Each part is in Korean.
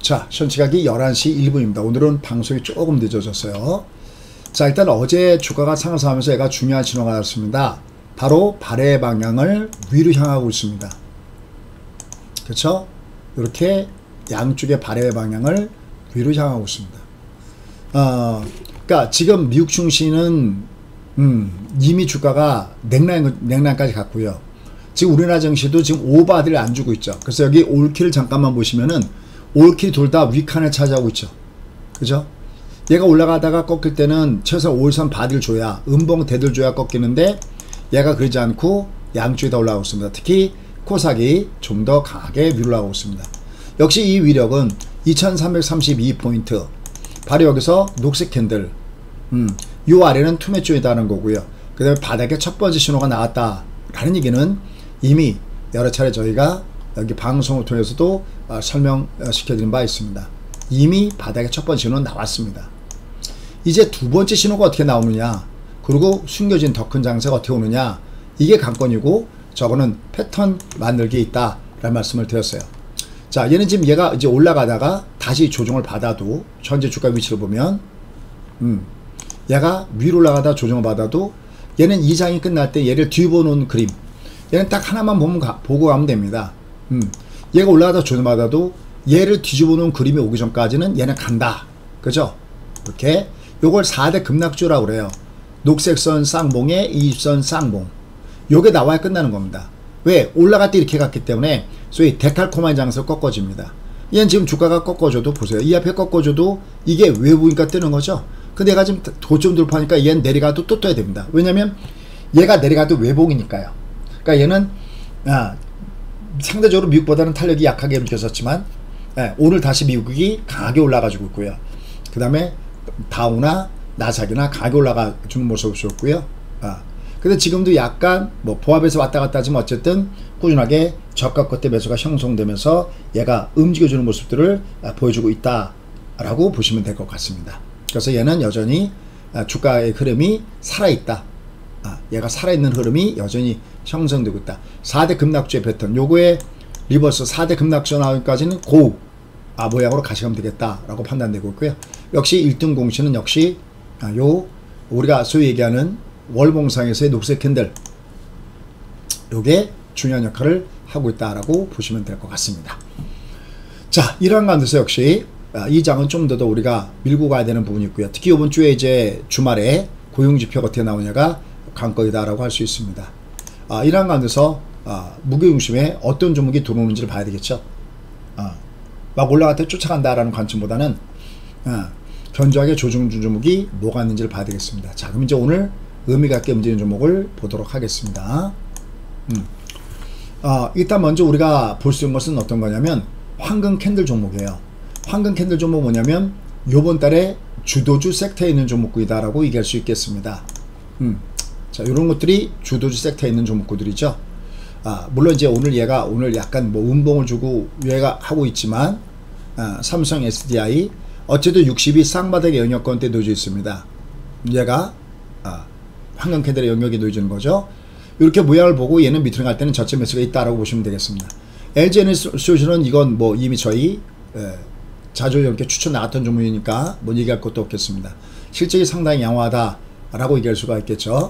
자, 현 시각이 11시 1분입니다. 오늘은 방송이 조금 늦어졌어요. 자, 일단 어제 주가가 상승하면서 얘가 중요한 신호가 나왔습니다. 바로 발의 방향을 위로 향하고 있습니다. 그렇죠? 이렇게 양쪽의 발의 방향을 위로 향하고 있습니다. 그러니까 지금 미국 증시는 이미 주가가 냉랑까지 갔고요. 지금 우리나라 증시도 지금 오버바디를 안 주고 있죠. 그래서 여기 올킬을 잠깐만 보시면은 올킬 둘 다 위칸을 차지하고 있죠. 그죠? 얘가 올라가다가 꺾일 때는 최소한 5일선 바디를 줘야 음봉 대들 줘야 꺾이는데 얘가 그러지 않고 양쪽에 다 올라가고 있습니다. 특히 코스닥이 좀 더 강하게 위로 올라가고 있습니다. 역시 이 위력은 2332포인트 바로 여기서 녹색 캔들 요 아래는 투매줄이다는 거고요. 그 다음에 바닥에 첫 번째 신호가 나왔다라는 얘기는 이미 여러 차례 저희가 여기 방송을 통해서도 설명시켜드린 바 있습니다. 이미 바닥에 첫 번째 신호는 나왔습니다. 이제 두 번째 신호가 어떻게 나오느냐, 그리고 숨겨진 더 큰 장세가 어떻게 오느냐, 이게 관건이고 저거는 패턴 만들기에 있다라는 말씀을 드렸어요. 자, 얘는 지금 얘가 이제 올라가다가 다시 조정을 받아도 현재 주가 위치를 보면 얘가 위로 올라가다 조정을 받아도 얘는 이 장이 끝날 때 얘를 뒤집어놓은 그림, 얘는 딱 하나만 보고 가면 됩니다. 얘가 올라가다 조정을 받아도 얘를 뒤집어놓은 그림이 오기 전까지는 얘는 간다. 그죠? 이렇게 요걸 4대 급락주라고 그래요. 녹색선 쌍봉에 20선 쌍봉, 요게 나와야 끝나는 겁니다. 왜? 올라갈 때 이렇게 갔기 때문에 소위 데칼코마니 장세로 꺾어집니다. 얘는 지금 주가가 꺾어줘도 보세요. 이 앞에 꺾어줘도 이게 외부니까 뜨는 거죠. 근데 얘가 지금 고점 돌파하니까 얘는 내려가도 또 떠야 됩니다. 왜냐면 얘가 내려가도 외봉이니까요. 그러니까 얘는 상대적으로 미국보다는 탄력이 약하게 움직였었지만 오늘 다시 미국이 강하게 올라가지고 있고요. 그 다음에 다우나 나스닥이나 강하게 올라가주는 모습을 보였고요. 근데 지금도 약간 뭐 보합에서 왔다 갔다 하지만 어쨌든 꾸준하게 저가 끝에 매수가 형성되면서 얘가 움직여주는 모습들을 보여주고 있다라고 보시면 될 것 같습니다. 그래서 얘는 여전히 주가의 흐름이 살아있다. 얘가 살아있는 흐름이 여전히 형성되고 있다. 4대 급락주의 패턴, 요거의 리버스 4대 급락주 나오기까지는 고우 모양으로 가시가면 되겠다라고 판단되고 있고요. 역시 1등 공시는 역시 요 우리가 소위 얘기하는 월봉상에서의 녹색 캔들, 요게 중요한 역할을 하고 있다라고 보시면 될 것 같습니다. 자, 이러한 가운데서 역시 이 장은 좀 더 우리가 밀고 가야 되는 부분이 있고요. 특히 이번 주에 이제 주말에 고용지표가 어떻게 나오냐가 관건이다라고 할 수 있습니다. 이러한 가운데서 무게중심에 어떤 종목이 들어오는지를 봐야 되겠죠. 막 올라갈 때 쫓아간다라는 관점보다는 견조하게 조정 중 종목이 뭐가 있는지를 봐야 되겠습니다. 자, 그럼 이제 오늘 의미가 있게 움직이는 종목을 보도록 하겠습니다. 일단 먼저 우리가 볼 수 있는 것은 어떤 거냐면 황금 캔들 종목이에요. 황금 캔들 종목 뭐냐면 요번 달에 주도주 섹터에 있는 종목군이다라고 얘기할 수 있겠습니다. 자, 이런 것들이 주도주 섹터에 있는 종목군들이죠. 물론 이제 오늘 약간 뭐 음봉을 주고 얘가 하고 있지만 삼성 SDI 어쨌든 60이 쌍바닥의 영역권대 놓여져 있습니다. 얘가 황금 캔들의 영역에 놓여지는 거죠. 이렇게 모양을 보고 얘는 밑으로 갈 때는 저점 매수가 있다라고 보시면 되겠습니다. LG에너지솔루션은 이건 뭐 이미 저희 자주 이렇게 추천 나왔던 종목이니까 뭐 얘기할 것도 없겠습니다. 실적이 상당히 양호하다라고 얘기할 수가 있겠죠.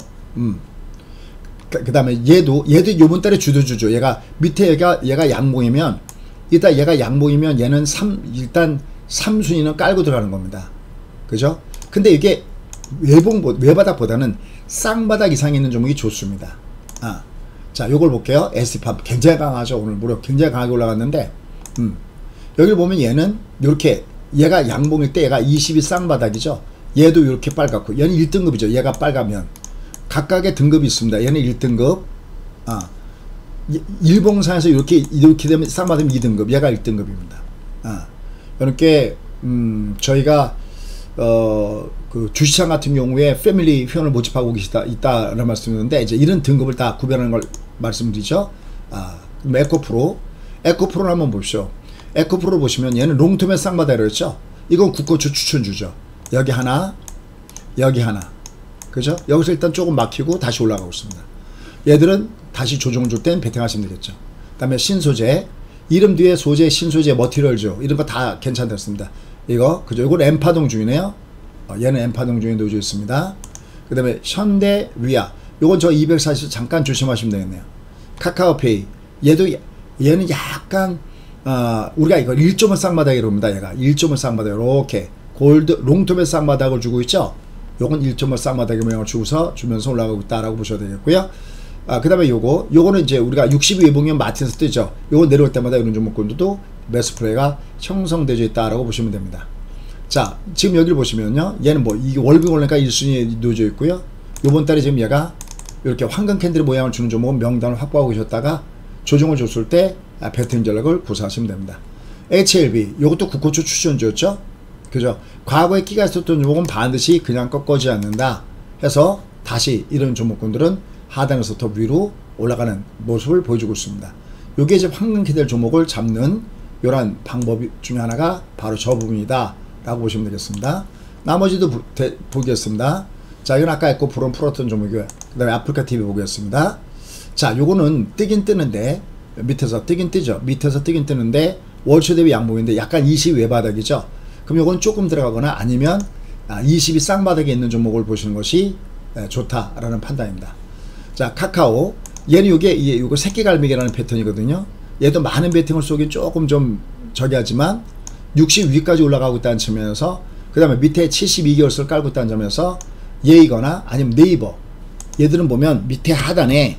그 다음에 얘도 요번 달에 주도주죠. 얘가 밑에 얘가 양봉이면 일단 얘가 양봉이면 얘는 일단 3순위는 깔고 들어가는 겁니다. 그죠? 근데 이게 외바닥보다는 쌍바닥 이상에 있는 종목이 좋습니다. 자, 요걸 볼게요. S&P 굉장히 강하죠. 오늘 무려 굉장히 강하게 올라갔는데 여기를 보면 얘는 이렇게 얘가 양봉일 때 얘가 20이 쌍바닥이죠. 얘도 이렇게 빨갛고 얘는 1등급이죠. 얘가 빨가면 각각의 등급이 있습니다. 얘는 1등급, 일봉상에서 이렇게 되면 쌍바닥이면 2등급, 얘가 1등급입니다. 이렇게 저희가 그 주시장 같은 경우에 패밀리 회원을 모집하고 있다라는 말씀이었는데 이제 이런 등급을 다 구별하는 걸 말씀드리죠. 에코프로를 한번 보십시오. 에코프로 보시면 얘는 롱텀의 쌍바닥이라고 했죠. 이건 국고주 추천주죠. 여기 하나, 여기 하나. 그죠? 여기서 일단 조금 막히고 다시 올라가고 있습니다. 얘들은 다시 조정을 줄 땐 베팅하시면 되겠죠. 그 다음에 신소재 이름 뒤에 소재, 신소재, 머티리얼즈 이런 거 다 괜찮습니다. 이거 그죠? 이건 엠파동 중이네요. 얘는 엠파동 중에 놓여져 있습니다. 그 다음에 현대 위아, 요건 저 240 잠깐 조심하시면 되겠네요. 카카오페이, 얘는 약간 우리가 이거 1.5 쌍바닥이라고 합니다. 얘가 1.5 쌍바닥, 이렇게 골드 롱톱의 쌍바닥을 주고 있죠. 요건 1.5 쌍바닥의 모양을 주면서 올라가고 있다라고 보셔야 되겠고요. 그 다음에 요거는 이제 우리가 62 외봉형 마틴에서 뜨죠. 요거 내려올 때마다 이런 종목군들도 매수 플레이가 형성되어 있다라고 보시면 됩니다. 자, 지금 여기를 보시면요. 얘는 뭐, 이게 월급 올라니까 1순위에 놓여져 있고요. 요번 달에 지금 얘가 이렇게 황금 캔들의 모양을 주는 종목은 명단을 확보하고 계셨다가 조정을 줬을 때 배팅 전략을 구사하시면 됩니다. HLB, 요것도 국고초 추천주였죠. 그죠? 과거에 끼가 있었던 종목은 반드시 그냥 꺾어지지 않는다 해서 다시 이런 종목군들은 하단에서 더 위로 올라가는 모습을 보여주고 있습니다. 요게 이제 황금 캔들 종목을 잡는 이런 방법 중에 하나가 바로 저 부분이다 라고 보시면 되겠습니다. 나머지도 보겠습니다. 자, 이건 아까 했고 브론 풀었던 종목이고요. 그 다음에 아프리카 TV 보겠습니다. 자, 요거는 뜨긴 뜨는데 밑에서 뜨긴 뜨죠. 밑에서 뜨긴 뜨는데 월초 대비 양봉인데 약간 20 외바닥이죠. 그럼 요건 조금 들어가거나 아니면 20이 쌍바닥에 있는 종목을 보시는 것이 좋다라는 판단입니다. 자, 카카오, 얘는 요거 새끼갈매기라는 패턴이거든요. 얘도 많은 배팅을 쏘긴 조금 좀 저기 하지만 60 위까지 올라가고 있다는 측면에서, 그 다음에 밑에 72개월선을 깔고 있다는 점에서 얘이거나 아니면 네이버, 얘들은 보면 밑에 하단에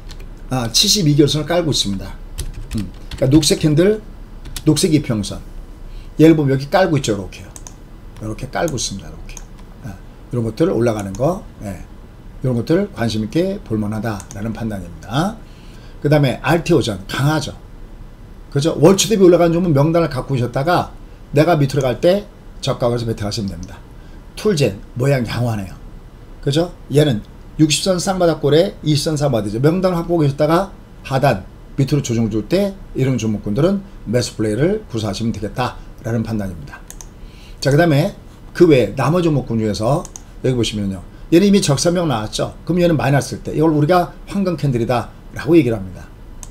72개월선을 깔고 있습니다. 그러니까 녹색 캔들, 녹색 이평선, 얘를 보면 여기 깔고 있죠. 이렇게요. 이렇게 깔고 있습니다. 이렇게 이런 것들 올라가는 거, 이런 것들 관심 있게 볼만하다라는 판단입니다. 그 다음에 RTO전 강하죠. 그죠? 월초 대비 올라가는 종목 명단을 갖고 오셨다가 내가 밑으로 갈 때 저가에서 배팅하시면 됩니다. 툴젠 모양 양호하네요. 그죠? 얘는 60선 쌍바닥골에 20선 쌍바닥이죠. 명단을 확보하고 계셨다가 하단 밑으로 조정 줄 때 이런 종목군들은 매수 플레이를 구사하시면 되겠다라는 판단입니다. 자, 그 다음에 그 외에 나머지 종목군 중에서 여기 보시면요. 얘는 이미 적산명 나왔죠. 그럼 얘는 마이너스일 때 이걸 우리가 황금 캔들이다 라고 얘기를 합니다.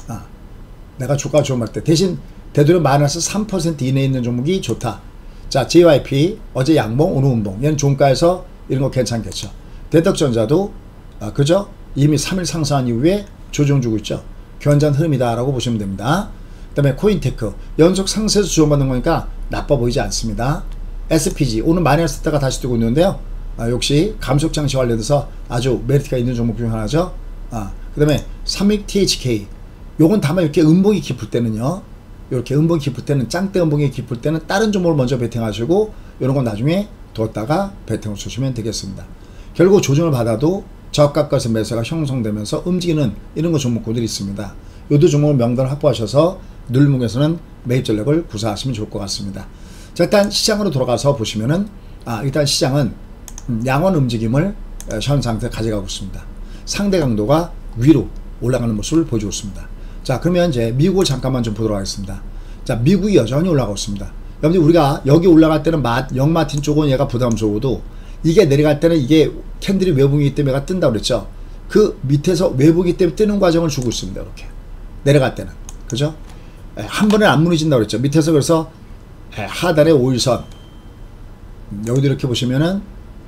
내가 주가 좋은 때 대신 되도록 마이너스 3% 이내에 있는 종목이 좋다. 자, JYP 어제 양봉 오늘 운봉, 얘는 종가에서 이런 거 괜찮겠죠. 대덕전자도 그죠? 이미 3일 상승한 이후에 조정 주고 있죠. 견전 흐름이다 라고 보시면 됩니다. 그 다음에 코인테크 연속 상승에서 주고받는 거니까 나빠 보이지 않습니다. SPG 오늘 마이너스 했다가 다시 뜨고 있는데요. 역시 감속 장치 관련해서 아주 메리트가 있는 종목 중 하나죠. 그 다음에 삼익 THK, 요건 다만 이렇게 음봉이 깊을 때는요, 이렇게 음봉이 깊을 때는, 짱대 음봉이 깊을 때는 다른 종목을 먼저 베팅하시고 이런 건 나중에 뒀다가 베팅을 주시면 되겠습니다. 결국 조정을 받아도 저가까지 매수가 형성되면서 움직이는 이런 거 종목들이 있습니다. 요도 종목을 명단을 확보하셔서 눌림목에서는 매입 전략을 구사하시면 좋을 것 같습니다. 자, 일단 시장으로 돌아가서 보시면은 일단 시장은 양원 움직임을 현 상태에 가져가고 있습니다. 상대 강도가 위로 올라가는 모습을 보여주고 있습니다. 자, 그러면 이제 미국을 잠깐만 좀 보도록 하겠습니다. 자, 미국이 여전히 올라가고 있습니다. 여러분들 우리가 여기 올라갈 때는 영마틴 쪽은 얘가 부담스러워도 이게 내려갈 때는 이게 캔들이 외봉이기 때문에 얘가 뜬다고 그랬죠. 그 밑에서 외봉이기 때문에 뜨는 과정을 주고 있습니다. 이렇게 내려갈 때는, 그죠? 한 번에 안 무너진다고 그랬죠. 밑에서 그래서 하단에 5일선 여기도 이렇게 보시면은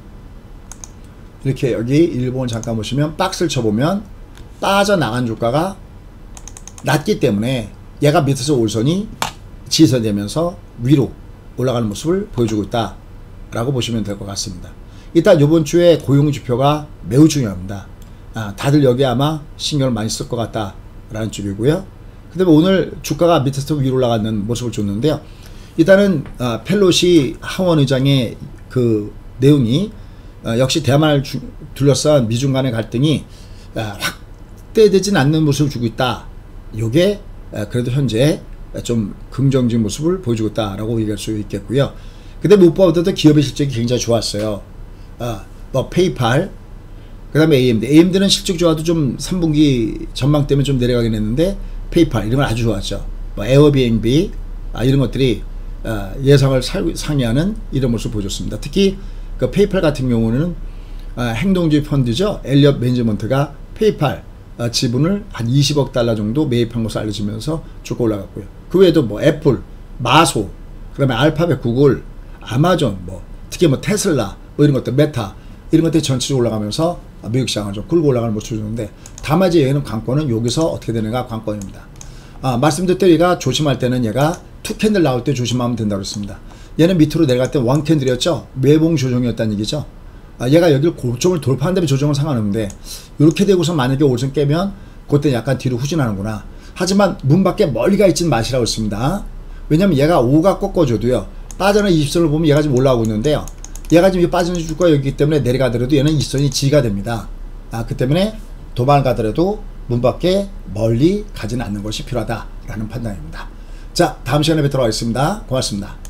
이렇게 여기 일본을 잠깐 보시면 박스를 쳐보면 빠져나간 주가가 낮기 때문에 얘가 밑에서 5일선이 지선되면서 위로 올라가는 모습을 보여주고 있다 라고 보시면 될 것 같습니다. 일단 이번 주에 고용지표가 매우 중요합니다. 다들 여기 아마 신경을 많이 쓸 것 같다 라는 쪽이고요. 그 다음에 오늘 주가가 밑에서 위로 올라가는 모습을 줬는데요. 일단은 펠로시 하원 의장의 그 내용이 역시 대만을 둘러싼 미중 간의 갈등이 확대되진 않는 모습을 주고 있다. 요게 그래도 현재 좀 긍정적인 모습을 보여주고 있다라고 얘기할 수 있겠고요. 근데 무엇보다도 기업의 실적이 굉장히 좋았어요. 뭐 페이팔, 그 다음에 AMD는 실적 좋아도 좀 3분기 전망 때문에 좀 내려가긴 했는데 페이팔 이런 건 아주 좋았죠. 뭐 에어비앤비 이런 것들이 예상을 상회하는 이런 모습을 보여줬습니다. 특히 그 페이팔 같은 경우는 행동주의 펀드죠. 엘리엇 매니지먼트가 페이팔 지분을 한 20억 달러 정도 매입한 것으로 알려지면서 주가 올라갔고요. 그 외에도 뭐 애플, 마소, 그다음에 알파벳, 구글, 아마존, 뭐 특히 뭐 테슬라, 뭐 이런 것들, 메타 이런 것들이 전체적으로 올라가면서 미국 시장을 좀 끌고 올라가는 모습을 주는데, 다만 이제 얘는 관건은 여기서 어떻게 되는가 관건입니다. 말씀드렸던 얘가 조심할 때는 얘가 투 캔들 나올 때 조심하면 된다고 했습니다. 얘는 밑으로 내려갈 때 원 캔들이었죠. 매봉 조정이었다는 얘기죠. 얘가 여기를 고점을 돌파한 다음에 조정은 상관없는데, 이렇게 되고서 만약에 올선 깨면 그때 약간 뒤로 후진하는구나. 하지만 문 밖에 멀리 가 있지는 마시라고 했습니다. 왜냐면 얘가 5가 꺾어줘도요, 빠져는 20선을 보면 얘가 지금 올라오고 있는데요, 얘가 지금 빠지는 주가가 여기 있기 때문에 내려가더라도 얘는 20선이 지지가 됩니다. 그 때문에 도망 가더라도 문 밖에 멀리 가지는 않는 것이 필요하다라는 판단입니다. 자, 다음 시간에 뵙도록 하겠습니다. 고맙습니다.